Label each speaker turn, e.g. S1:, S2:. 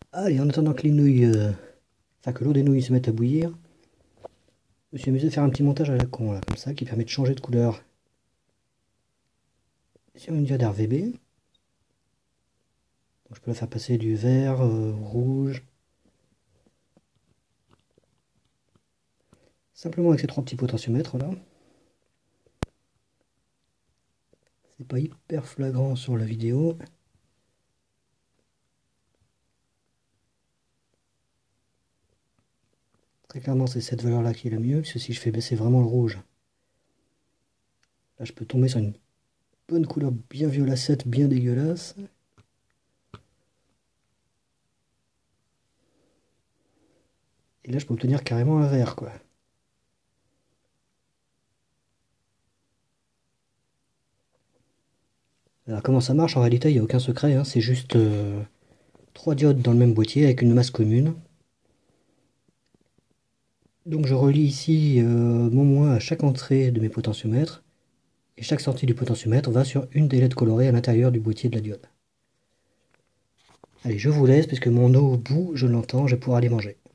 S1: Allez, en attendant que les nouilles, enfin que l'eau des nouilles se mette à bouillir, je me suis amusé à faire un petit montage à la con, là, comme ça, qui permet de changer de couleur sur une diode RGB. Donc je peux la faire passer du vert au rouge. Simplement avec ces trois petits potentiomètres là. C'est pas hyper flagrant sur la vidéo. Très clairement c'est cette valeur là qui est la mieux, parce que si je fais baisser vraiment le rouge, là je peux tomber sur une bonne couleur bien violacette, bien dégueulasse. Et là je peux obtenir carrément un vert quoi. Alors comment ça marche en réalité, il n'y a aucun secret, hein, c'est juste 3 diodes dans le même boîtier avec une masse commune. Donc je relie ici mon moins à chaque entrée de mes potentiomètres, et chaque sortie du potentiomètre va sur une des LED colorées à l'intérieur du boîtier de la diode. Allez, je vous laisse, parce que mon eau bout, je l'entends, je vais pouvoir aller manger.